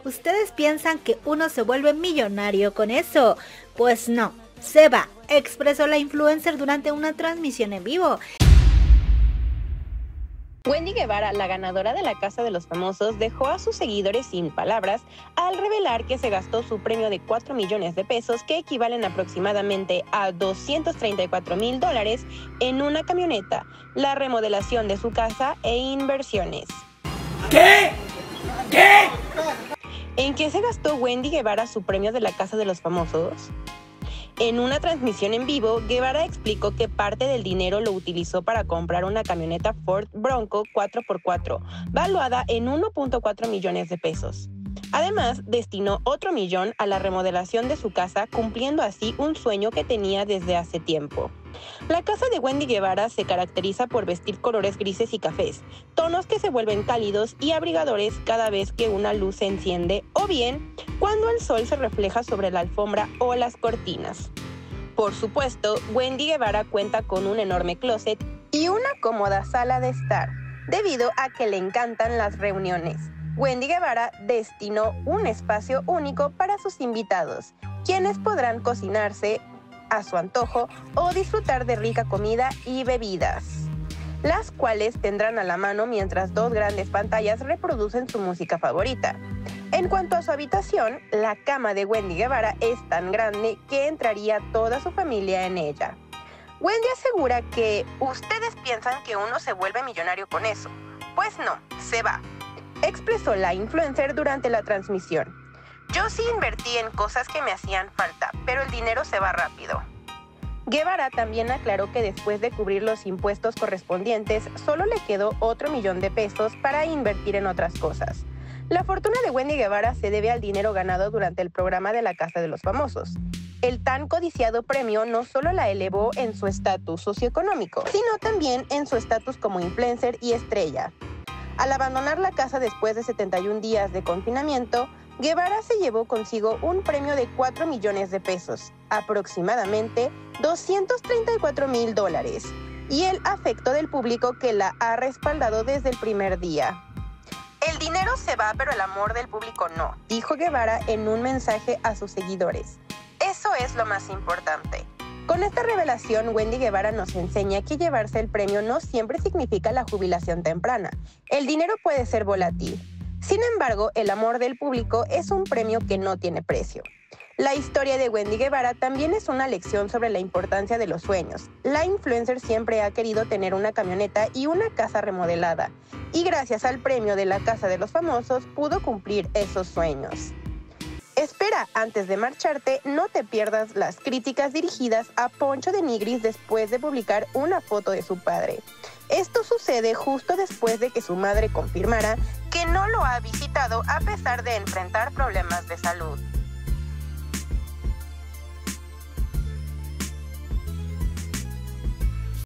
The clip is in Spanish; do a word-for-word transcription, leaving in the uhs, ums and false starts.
¿Ustedes piensan que uno se vuelve millonario con eso? Pues no, se va, expresó la influencer durante una transmisión en vivo. Wendy Guevara, la ganadora de la Casa de los Famosos, dejó a sus seguidores sin palabras al revelar que se gastó su premio de cuatro millones de pesos, que equivalen aproximadamente a doscientos treinta y cuatro mil dólares, en una camioneta, la remodelación de su casa e inversiones. ¿Qué? ¿Qué? ¿En qué se gastó Wendy Guevara su premio de la Casa de los Famosos? En una transmisión en vivo, Guevara explicó que parte del dinero lo utilizó para comprar una camioneta Ford Bronco cuatro por cuatro, valuada en uno punto cuatro millones de pesos. Además, destinó otro millón a la remodelación de su casa, cumpliendo así un sueño que tenía desde hace tiempo. La casa de Wendy Guevara se caracteriza por vestir colores grises y cafés, tonos que se vuelven cálidos y abrigadores cada vez que una luz se enciende o bien cuando el sol se refleja sobre la alfombra o las cortinas. Por supuesto, Wendy Guevara cuenta con un enorme closet y una cómoda sala de estar, debido a que le encantan las reuniones. Wendy Guevara destinó un espacio único para sus invitados, quienes podrán cocinarse a su antojo o disfrutar de rica comida y bebidas, las cuales tendrán a la mano mientras dos grandes pantallas reproducen su música favorita. En cuanto a su habitación, la cama de Wendy Guevara es tan grande que entraría toda su familia en ella. Wendy asegura que ustedes piensan que uno se vuelve millonario con eso. Pues no, se va, expresó la influencer durante la transmisión. Yo sí invertí en cosas que me hacían falta, pero el dinero se va rápido. Guevara también aclaró que después de cubrir los impuestos correspondientes, solo le quedó otro millón de pesos para invertir en otras cosas. La fortuna de Wendy Guevara se debe al dinero ganado durante el programa de la Casa de los Famosos. El tan codiciado premio no solo la elevó en su estatus socioeconómico, sino también en su estatus como influencer y estrella. Al abandonar la casa después de setenta y un días de confinamiento, Guevara se llevó consigo un premio de cuatro millones de pesos, aproximadamente doscientos treinta y cuatro mil dólares, y el afecto del público que la ha respaldado desde el primer día. El dinero se va, pero el amor del público no, dijo Guevara en un mensaje a sus seguidores. Eso es lo más importante. Con esta revelación, Wendy Guevara nos enseña que llevarse el premio no siempre significa la jubilación temprana. El dinero puede ser volátil. Sin embargo, el amor del público es un premio que no tiene precio. La historia de Wendy Guevara también es una lección sobre la importancia de los sueños. La influencer siempre ha querido tener una camioneta y una casa remodelada, y gracias al premio de la Casa de los Famosos pudo cumplir esos sueños. Espera, antes de marcharte, no te pierdas las críticas dirigidas a Poncho de Nigris después de publicar una foto de su padre. Esto sucede justo después de que su madre confirmara que no lo ha visitado a pesar de enfrentar problemas de salud.